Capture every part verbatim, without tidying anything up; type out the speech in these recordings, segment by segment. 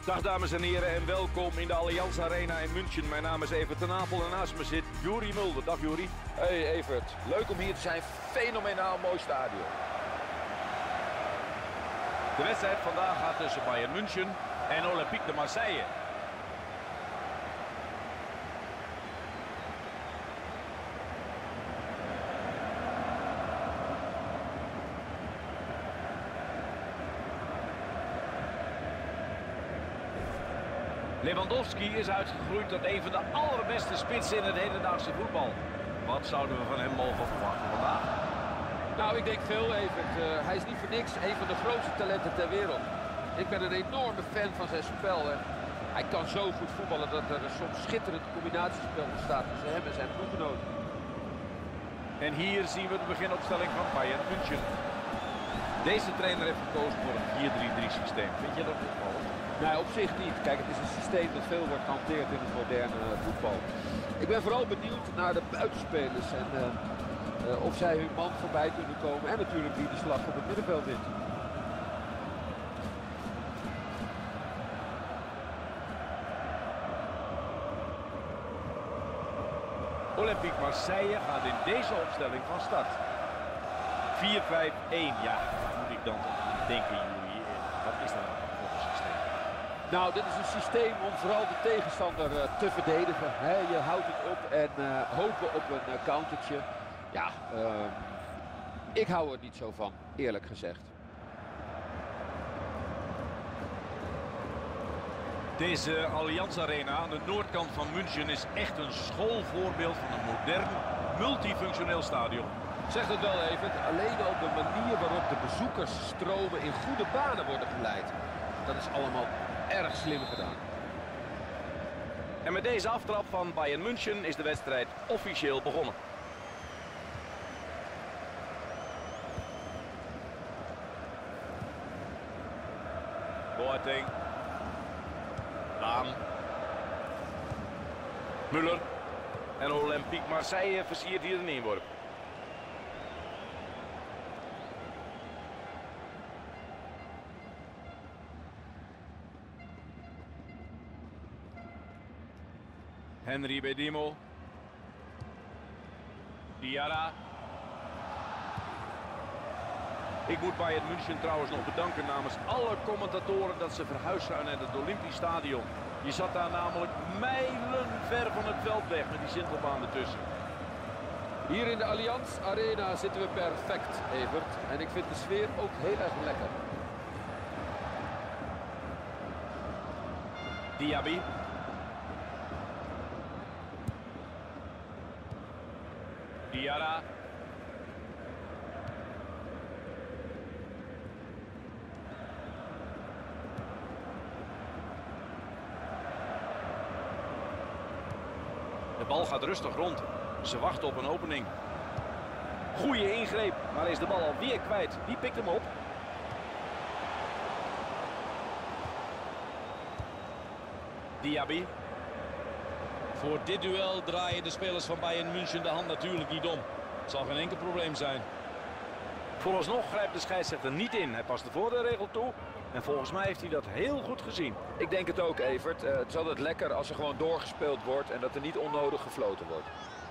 Dag dames en heren en welkom in de Allianz Arena in München. Mijn naam is Evert ten Apel en naast me zit Juri Mulder. Dag Juri. Hey Evert, leuk om hier te zijn. Fenomenaal mooi stadion. De wedstrijd vandaag gaat tussen Bayern München en Olympique de Marseille. Lewandowski is uitgegroeid tot een van de allerbeste spitsen in het hedendaagse voetbal. Wat zouden we van hem mogen verwachten vandaag? Nou, ik denk veel, Evert. Uh, hij is niet voor niks een van de grootste talenten ter wereld. Ik ben een enorme fan van zijn spel. Hè. Hij kan zo goed voetballen dat er een soms schitterend combinatiespel ontstaat tussen hem en zijn ploeggenoten. En hier zien we de beginopstelling van Bayern München. Deze trainer heeft gekozen voor een vier drie drie systeem. Vind je dat opvallend? Nee, op zich niet. Kijk, het is een systeem dat veel wordt gehanteerd in het moderne uh, voetbal. Ik ben vooral benieuwd naar de buitenspelers en uh, uh, of zij hun man voorbij kunnen komen. En natuurlijk wie de slag op het middenveld wint. Olympique Marseille gaat in deze opstelling van start. vier vijf een, ja, wat moet ik dan denken, Juri? Wat is dat voor een systeem? Nou, dit is een systeem om vooral de tegenstander uh, te verdedigen. He, je houdt het op en uh, hopen op een uh, countertje. Ja, uh, ik hou er niet zo van, eerlijk gezegd. Deze Allianz Arena aan de noordkant van München is echt een schoolvoorbeeld van een modern, multifunctioneel stadion. Zeg het wel, Evert, alleen al de manier waarop de bezoekers stromen in goede banen worden geleid. Dat is allemaal erg slim gedaan. En met deze aftrap van Bayern München is de wedstrijd officieel begonnen. Boateng. Laan. Müller. En Olympique Marseille versiert hier een inworp. Henry Bedimo. Diarra. Ik moet Bayern München trouwens nog bedanken namens alle commentatoren dat ze verhuisd zijn naar het Olympisch Stadion. Je zat daar namelijk mijlen ver van het veld weg met die sintelbaan ertussen. Hier in de Allianz Arena zitten we perfect, Evert. En ik vind de sfeer ook heel erg lekker. Diaby. Diarra. De bal gaat rustig rond. Ze wachten op een opening. Goeie ingreep, maar is de bal alweer kwijt. Die pikt hem op. Diaby. Voor dit duel draaien de spelers van Bayern München de hand natuurlijk niet om. Het zal geen enkel probleem zijn. Vooralsnog grijpt de scheidsrechter niet in. Hij past de voordeelregel toe. En volgens mij heeft hij dat heel goed gezien. Ik denk het ook, Evert. Uh, het is altijd lekker als er gewoon doorgespeeld wordt en dat er niet onnodig gefloten wordt.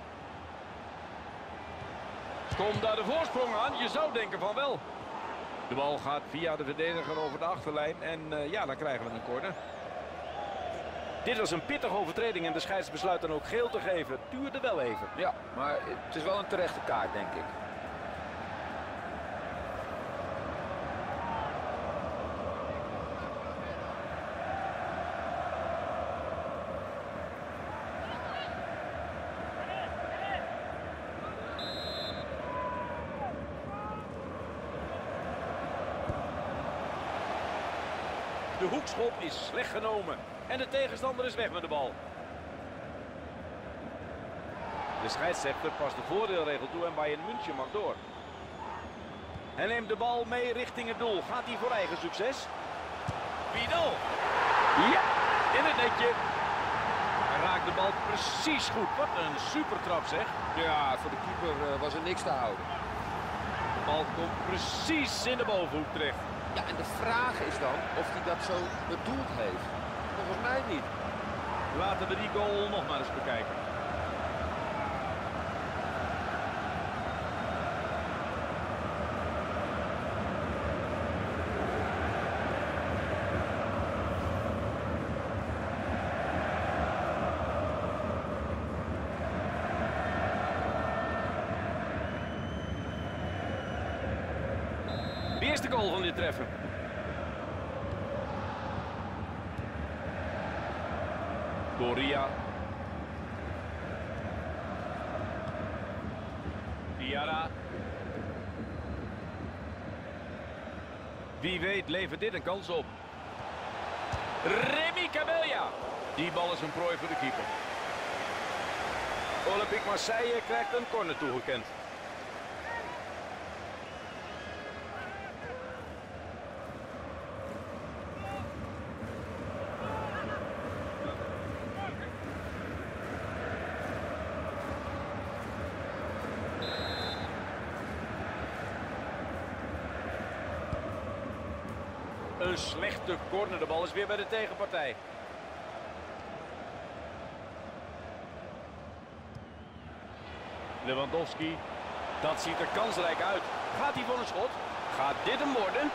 Komt daar de voorsprong aan? Je zou denken van wel. De bal gaat via de verdediger over de achterlijn. En uh, ja, dan krijgen we een corner. Dit was een pittige overtreding en de scheids besluit dan ook geel te geven. Het duurde wel even. Ja, maar het is wel een terechte kaart, denk ik. De hoekschop is slecht genomen. En de tegenstander is weg met de bal. De scheidsrechter past de voordeelregel toe en Bayern München mag door. Hij neemt de bal mee richting het doel. Gaat hij voor eigen succes? Vidal. Ja, in het netje. Hij raakt de bal precies goed. Wat een supertrap zeg. Ja, voor de keeper uh, was er niks te houden. De bal komt precies in de bovenhoek terecht. Ja, en de vraag is dan of hij dat zo bedoeld heeft. Volgens mij niet. Laten we die goal nog maar eens bekijken. De eerste goal van dit treffen. Doria. Diarra. Wie weet levert dit een kans op. Remy Cabella. Die bal is een prooi voor de keeper. Olympique Marseille krijgt een corner toegekend. Een slechte corner, de bal is weer bij de tegenpartij. Lewandowski, dat ziet er kansrijk uit. Gaat hij voor een schot? Gaat dit hem worden?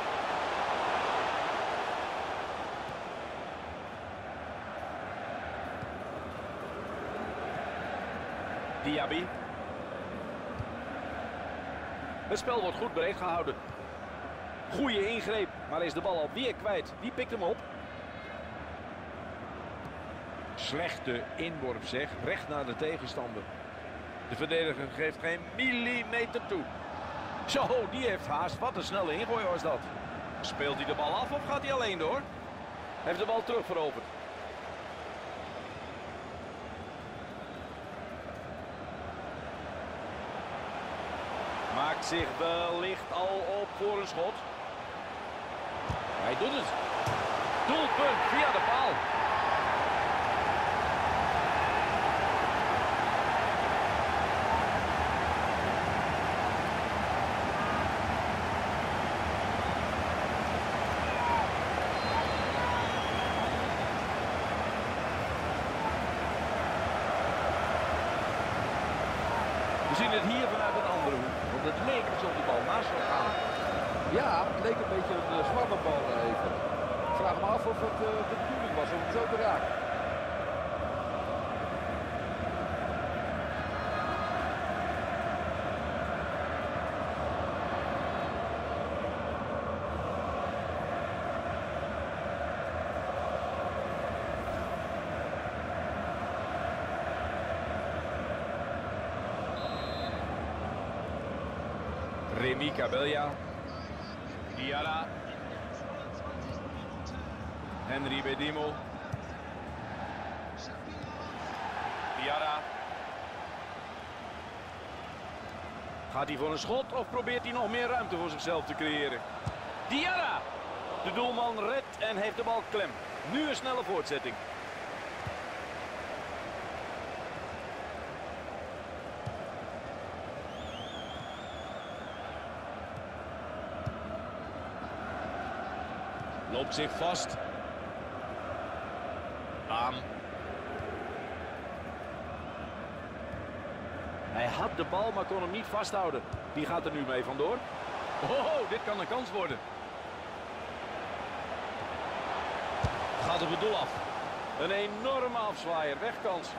Diaby. Het spel wordt goed breed gehouden. Goeie ingreep, maar is de bal alweer kwijt. Wie pikt hem op? Slechte inworp zeg, recht naar de tegenstander. De verdediger geeft geen millimeter toe. Zo, die heeft haast. Wat een snelle ingooi was dat. Speelt hij de bal af of gaat hij alleen door? Heeft de bal terug veroverd. Maakt zich wellicht al op voor een schot. Hij doet het. Doelpunt via de paal. We zien het hier vanuit een andere hoek. Want het leek alsof de bal naast zou gaan. Ja, het leek een beetje een uh, zwammenbal even. Ik vraag me af of het uh, de bedoeling was om het zo te raken. Remy Cabella. Diarra. Henry Bedimo. Diarra. Gaat hij voor een schot of probeert hij nog meer ruimte voor zichzelf te creëren? Diarra! De doelman redt en heeft de bal klem. Nu een snelle voortzetting. Loopt zich vast. Aan. Hij had de bal, maar kon hem niet vasthouden. Die gaat er nu mee vandoor. Oh, dit kan een kans worden. Gaat op het doel af. Een enorme afzwaaier. Wegkans.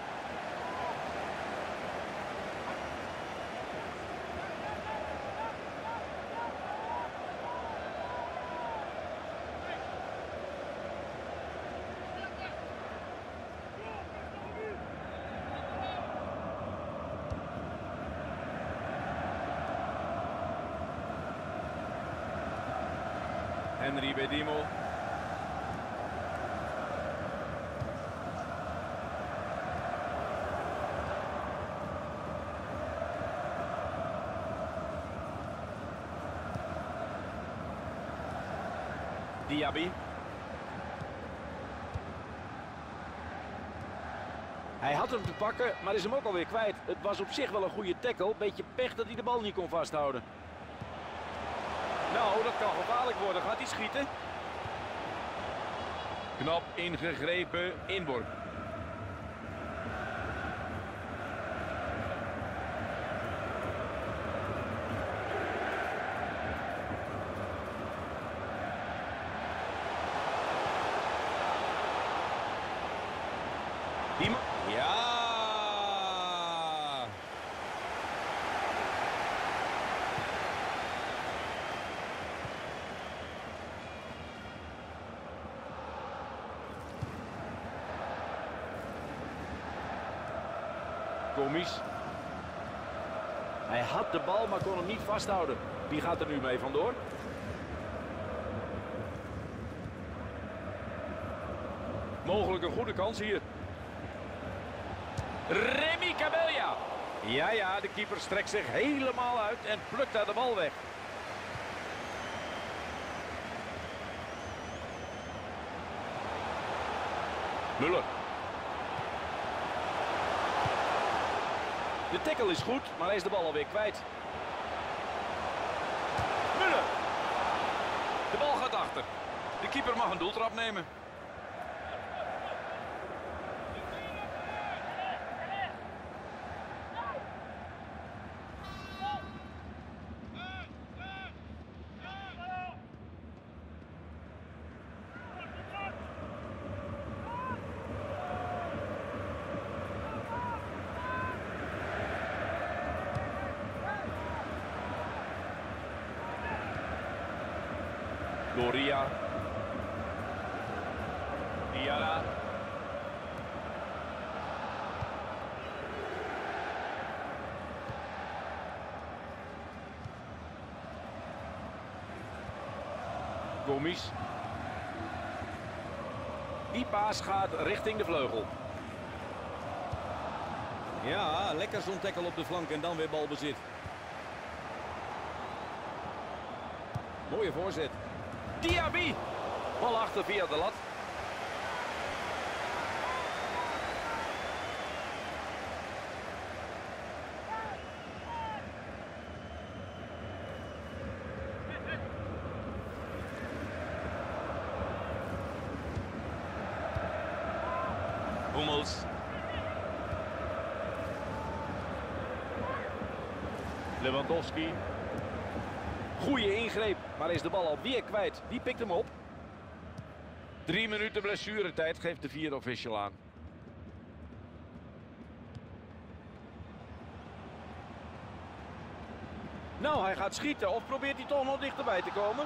Henry Bedimo. Diaby. Hij had hem te pakken, maar is hem ook alweer kwijt. Het was op zich wel een goede tackle. Beetje pech dat hij de bal niet kon vasthouden. Nou, dat kan gevaarlijk worden. Gaat hij schieten? Knap ingegrepen inworp. Die Ja! Gomis. Hij had de bal, maar kon hem niet vasthouden. Wie gaat er nu mee vandoor? Mogelijk een goede kans hier. Remy Cabella. Ja, ja, de keeper strekt zich helemaal uit en plukt daar de bal weg. Müller. De tackle is goed, maar hij is de bal alweer kwijt. Müller. De bal gaat achter. De keeper mag een doeltrap nemen. Doria. Diarra. Gomis. Die paas gaat richting de vleugel. Ja, lekker zo'n tackle op de flank en dan weer balbezit. Mooie voorzet. Diaby. Bal achter via de lat. Hummels. Lewandowski. Goeie ingreep, maar is de bal alweer kwijt. Die pikt hem op. Drie minuten blessuretijd geeft de vierde official aan. Nou, hij gaat schieten of probeert hij toch nog dichterbij te komen?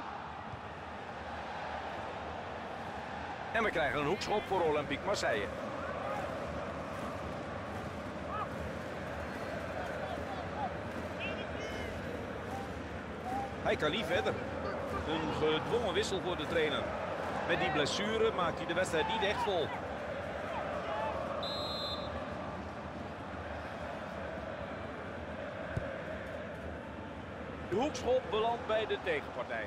En we krijgen een hoekschop voor Olympique Marseille. Hij kan niet verder. Een gedwongen wissel voor de trainer. Met die blessure maakt hij de wedstrijd niet echt vol. De hoekschop belandt bij de tegenpartij.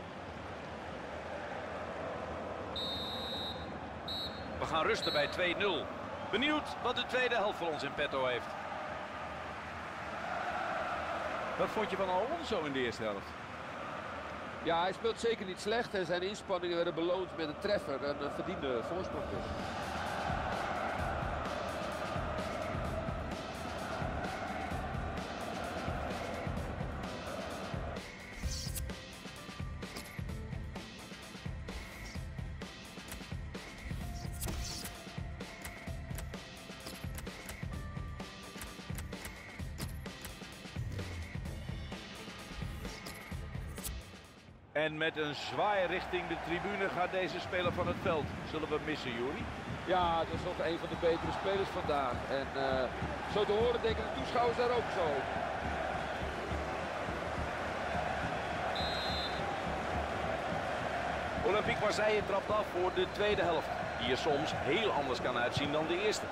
We gaan rusten bij twee nul. Benieuwd wat de tweede helft voor ons in petto heeft. Wat vond je van Alonso in de eerste helft? Ja, hij speelt zeker niet slecht en zijn inspanningen werden beloond met een treffer en een verdiende voorsprong dus. En met een zwaai richting de tribune gaat deze speler van het veld. Zullen we missen, Juri? Ja, dat is nog een van de betere spelers vandaag. En uh, zo te horen denken de toeschouwers daar ook zo. Olympique Marseille trapt af voor de tweede helft. Die er soms heel anders kan uitzien dan de eerste.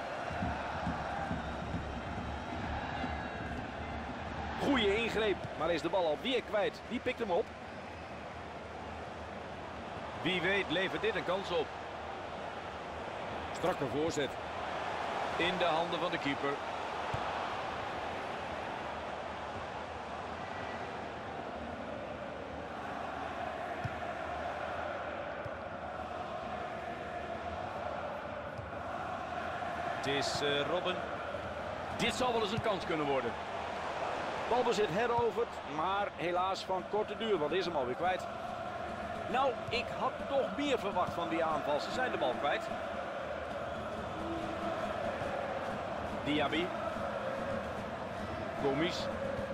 Goeie ingreep, maar is de bal alweer kwijt. Die pikt hem op. Wie weet levert dit een kans op. Strakke voorzet. In de handen van de keeper. Het is uh, Robben. Dit zal wel eens een kans kunnen worden. Balbezit heroverd, maar helaas van korte duur, want is hem alweer kwijt. Nou, ik had toch meer verwacht van die aanval. Ze zijn de bal kwijt. Diaby. Gomis.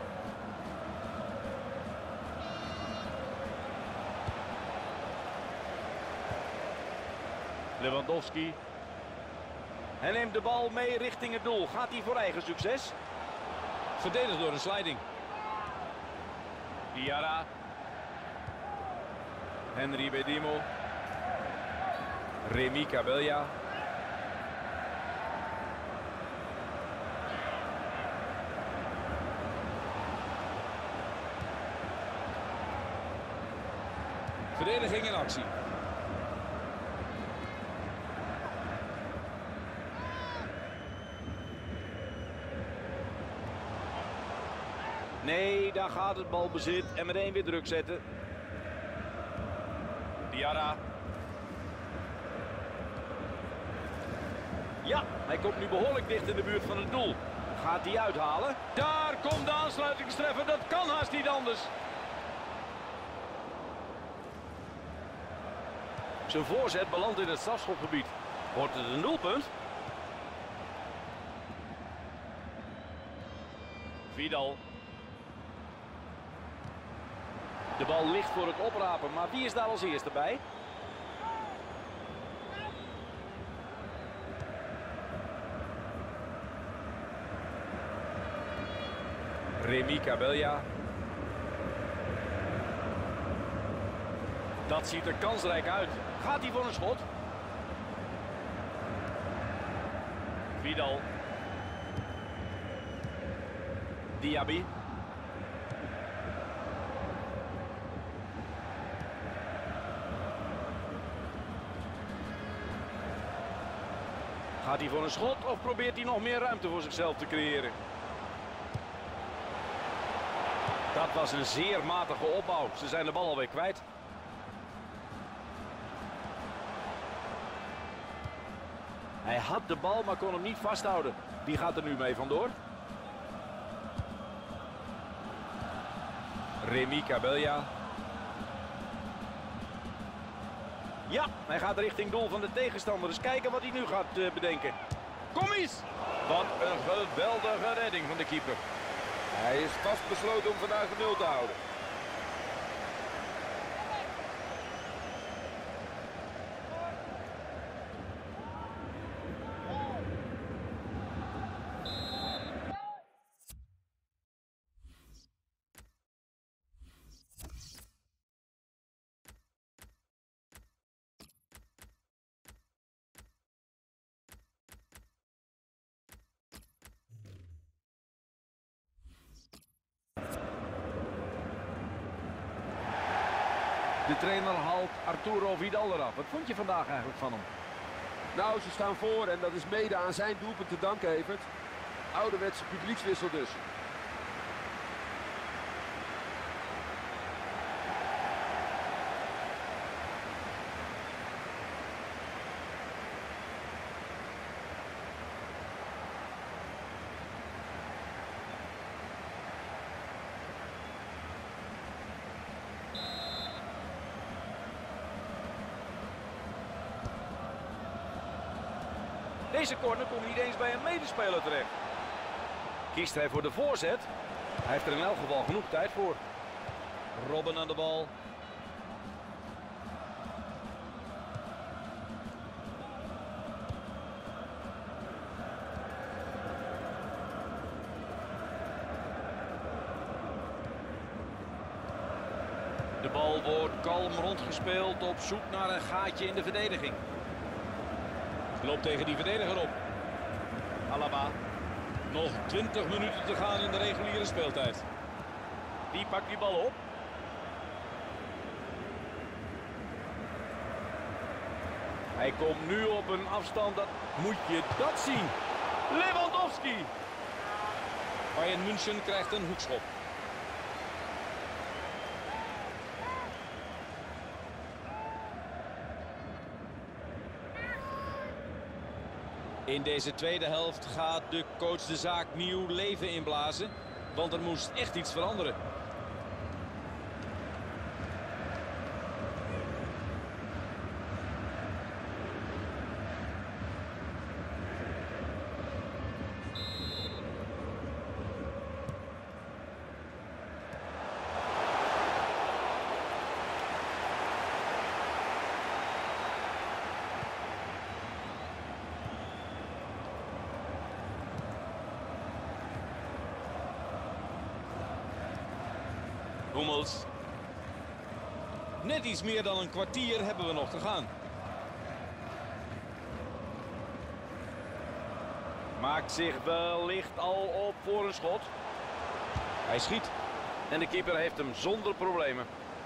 Lewandowski. Hij neemt de bal mee richting het doel. Gaat hij voor eigen succes? Verdedigd door een sliding. Diarra. Henry Bedimo. Remy Cabella. Verdediging in actie. Nee, daar gaat het balbezit en meteen weer druk zetten. Diarra. Ja, hij komt nu behoorlijk dicht in de buurt van het doel. Gaat hij uithalen? Daar komt de aansluitingstreffer. Dat kan haast niet anders. Zijn voorzet belandt in het strafschopgebied. Wordt het een doelpunt? Vidal. De bal ligt voor het oprapen, maar wie is daar als eerste bij? Remy Cabella. Dat ziet er kansrijk uit. Gaat hij voor een schot? Vidal. Diaby. Gaat hij voor een schot of probeert hij nog meer ruimte voor zichzelf te creëren? Dat was een zeer matige opbouw. Ze zijn de bal alweer kwijt. Hij had de bal, maar kon hem niet vasthouden. Die gaat er nu mee vandoor. Remy Cabella. Ja, hij gaat richting doel van de tegenstander. Dus kijken wat hij nu gaat uh, bedenken. Gomis! Wat een geweldige redding van de keeper. Hij is vastbesloten om vandaag de nul te houden. De trainer haalt Arturo Vidal eraf. Wat vond je vandaag eigenlijk van hem? Nou, ze staan voor en dat is mede aan zijn doelpunt te danken, Evert. Ouderwetse publiekswissel dus. Deze corner komt niet eens bij een medespeler terecht. Kiest hij voor de voorzet? Hij heeft er in elk geval genoeg tijd voor. Robben aan de bal. De bal wordt kalm rondgespeeld op zoek naar een gaatje in de verdediging. Loopt tegen die verdediger op. Alaba. Nog twintig minuten te gaan in de reguliere speeltijd. Die pakt die bal op. Hij komt nu op een afstand, dat moet je dat zien. Lewandowski. Bayern München krijgt een hoekschop. In deze tweede helft gaat de coach de zaak nieuw leven inblazen. Want er moest echt iets veranderen. Hummels. Net iets meer dan een kwartier hebben we nog te gaan. Maakt zich wellicht al op voor een schot. Hij schiet. En de keeper heeft hem zonder problemen.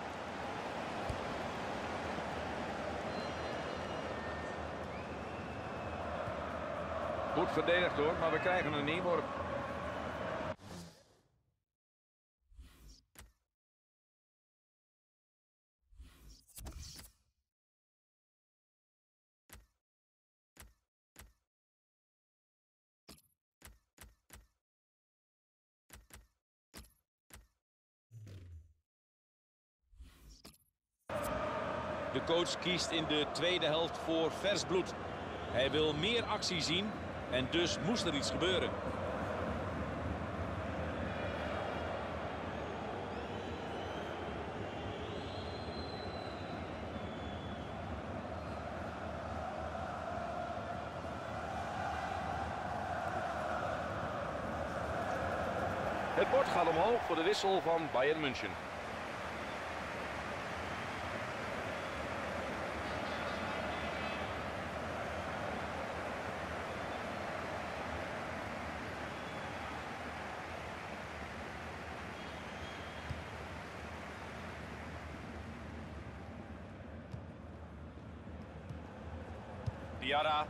Goed verdedigd hoor, maar we krijgen een inworp. De coach kiest in de tweede helft voor vers bloed. Hij wil meer actie zien en dus moest er iets gebeuren. Het bord gaat omhoog voor de wissel van Bayern München. Diarra.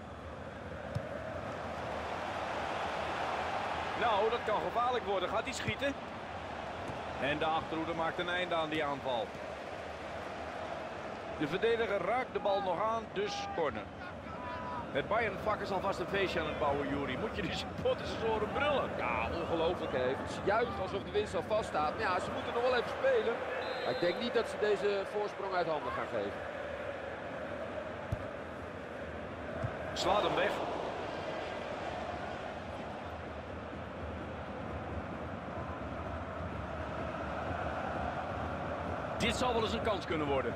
Nou, dat kan gevaarlijk worden. Gaat hij schieten? En de achterhoede maakt een einde aan die aanval. De verdediger raakt de bal nog aan, dus corner. Het Bayern-vak is alvast een feestje aan het bouwen, Juri. Moet je die supporters eens horen brullen? Ja, ongelooflijk hè. Ze juichen alsof de winst al vaststaat. Maar ja, ze moeten nog wel even spelen. Maar ik denk niet dat ze deze voorsprong uit handen gaan geven. Slaat hem weg. Dit zal wel eens een kans kunnen worden.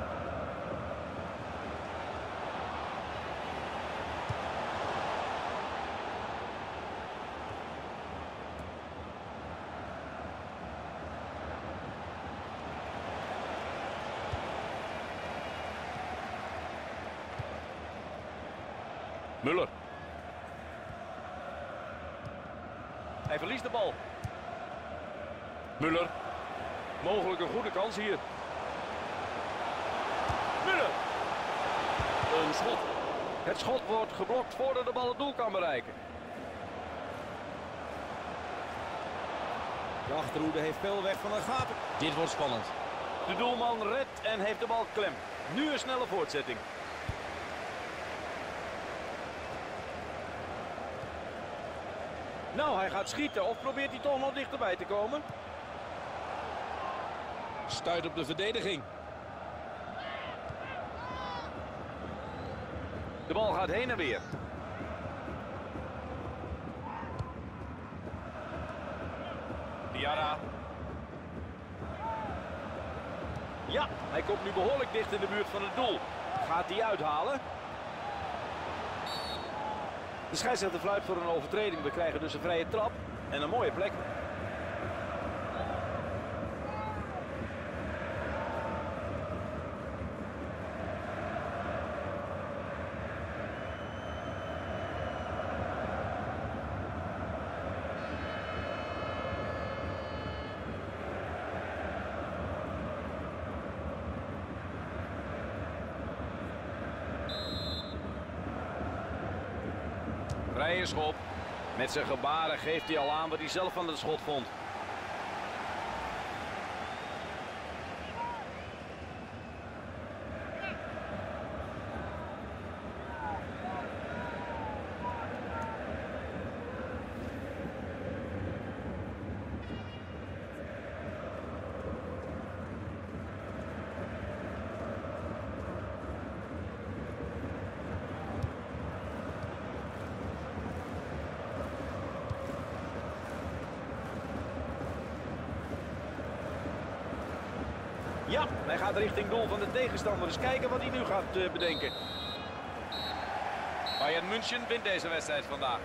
Müller. Hij verliest de bal. Müller. Mogelijk een goede kans hier. Müller. Een schot. Het schot wordt geblokt voordat de bal het doel kan bereiken. De achterhoede heeft veel weg van een gaten. Dit wordt spannend. De doelman redt en heeft de bal klem. Nu een snelle voortzetting. Nou, hij gaat schieten of probeert hij toch nog dichterbij te komen? Stuit op de verdediging. De bal gaat heen en weer. Diarra. Ja, hij komt nu behoorlijk dicht in de buurt van het doel. Gaat hij uithalen? De scheidsrechter fluit voor een overtreding. We krijgen dus een vrije trap en een mooie plek. Vrije schop. Met zijn gebaren geeft hij al aan wat hij zelf van het schot vond. Ja, hij gaat richting doel van de tegenstander. Dus kijken wat hij nu gaat uh, bedenken. Bayern München wint deze wedstrijd vandaag.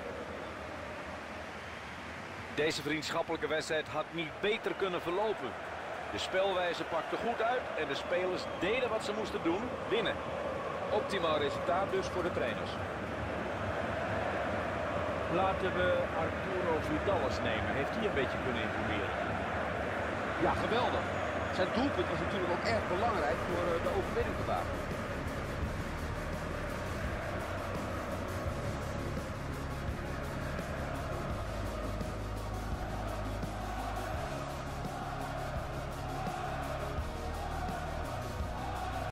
Deze vriendschappelijke wedstrijd had niet beter kunnen verlopen. De spelwijze pakte goed uit en de spelers deden wat ze moesten doen, winnen. Optimaal resultaat dus voor de trainers. Laten we Arturo Vidal eens nemen. Heeft hij een beetje kunnen imponeren? Ja, geweldig. Zijn doelpunt was natuurlijk ook erg belangrijk voor de overwinning vandaag.